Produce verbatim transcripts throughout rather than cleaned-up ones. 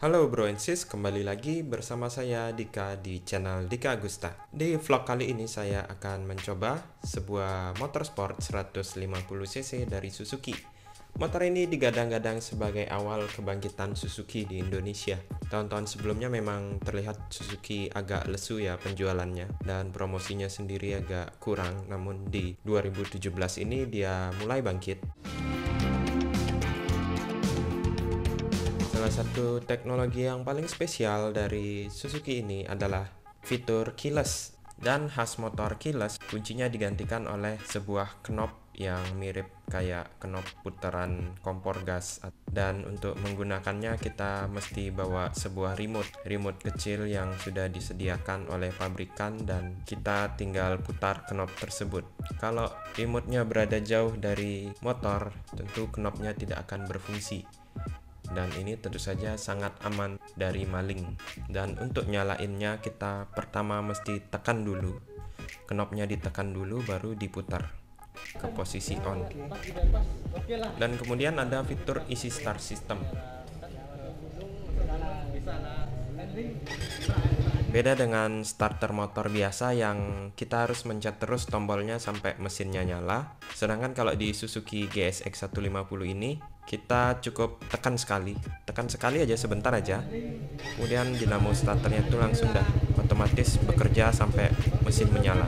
Halo Bro and Sis, kembali lagi bersama saya Dika di channel Dika Agusta. Di vlog kali ini saya akan mencoba sebuah motorsport seratus lima puluh cc dari Suzuki. Motor ini digadang-gadang sebagai awal kebangkitan Suzuki di Indonesia. Tahun-tahun sebelumnya memang terlihat Suzuki agak lesu ya penjualannya, dan promosinya sendiri agak kurang, namun di dua ribu tujuh belas ini dia mulai bangkit. Salah satu teknologi yang paling spesial dari Suzuki ini adalah fitur keyless. Dan khas motor keyless, kuncinya digantikan oleh sebuah knob yang mirip kayak knob putaran kompor gas. Dan untuk menggunakannya kita mesti bawa sebuah remote, remote kecil yang sudah disediakan oleh pabrikan dan kita tinggal putar knob tersebut. Kalau remote-nya berada jauh dari motor, tentu knobnya tidak akan berfungsi. Dan ini tentu saja sangat aman dari maling. Dan untuk nyalainnya kita pertama mesti tekan dulu, knobnya ditekan dulu baru diputar ke posisi on. Dan kemudian ada fitur easy start system. Beda dengan starter motor biasa yang kita harus mencet terus tombolnya sampai mesinnya nyala. Sedangkan kalau di Suzuki G S X seratus lima puluh ini kita cukup tekan sekali, tekan sekali aja, sebentar aja. Kemudian dinamo starternya itu langsung dah otomatis bekerja sampai mesin menyala.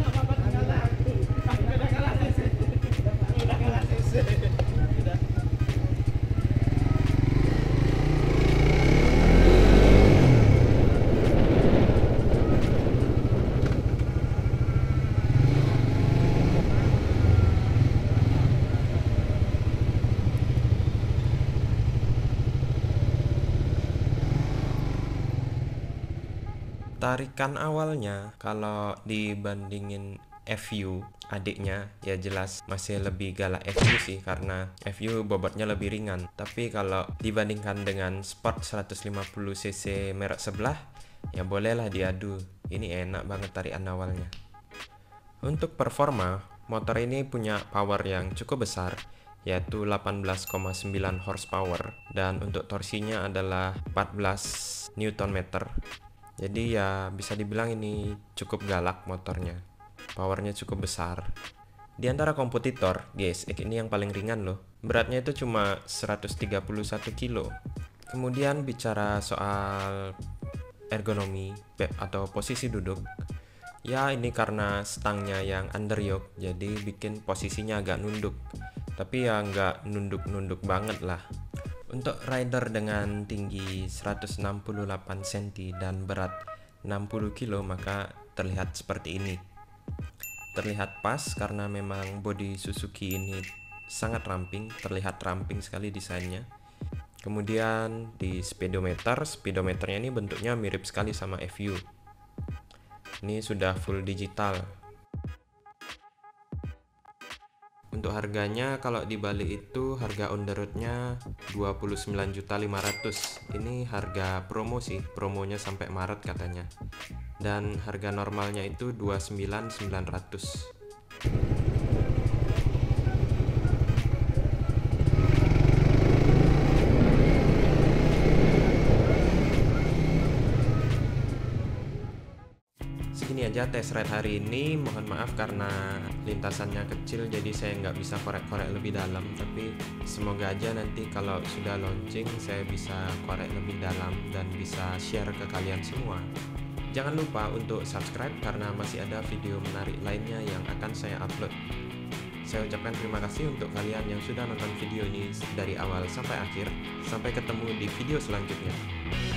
Tarikan awalnya kalau dibandingin F U adiknya ya jelas masih lebih galak F U sih, karena F U bobotnya lebih ringan. Tapi kalau dibandingkan dengan Sport seratus lima puluh cc merek sebelah ya bolehlah diadu. Ini enak banget tarikan awalnya. Untuk performa, motor ini punya power yang cukup besar, yaitu delapan belas koma sembilan horsepower, dan untuk torsinya adalah empat belas newton meter. Jadi ya bisa dibilang ini cukup galak motornya, powernya cukup besar. Di antara kompetitor, G S X ini yang paling ringan loh, beratnya itu cuma seratus tiga puluh satu kilo. Kemudian bicara soal ergonomi atau posisi duduk, ya ini karena stangnya yang underyoke jadi bikin posisinya agak nunduk, tapi ya nggak nunduk-nunduk banget lah. Untuk rider dengan tinggi seratus enam puluh delapan sentimeter dan berat enam puluh kilo maka terlihat seperti ini. Terlihat pas karena memang bodi Suzuki ini sangat ramping, terlihat ramping sekali desainnya. Kemudian di speedometer, speedometernya ini bentuknya mirip sekali sama F U. Ini sudah full digital. Untuk harganya kalau di Bali itu harga on the road-nya dua puluh sembilan juta lima ratus ribu. Ini harga promo sih, promonya sampai Maret katanya. Dan harga normalnya itu dua puluh sembilan juta sembilan ratus ribu. Segini aja test ride hari ini. Mohon maaf karena lintasannya kecil jadi saya nggak bisa korek-korek lebih dalam, tapi semoga aja nanti kalau sudah launching saya bisa korek lebih dalam dan bisa share ke kalian semua. Jangan lupa untuk subscribe karena masih ada video menarik lainnya yang akan saya upload. Saya ucapkan terima kasih untuk kalian yang sudah nonton video ini dari awal sampai akhir. Sampai ketemu di video selanjutnya.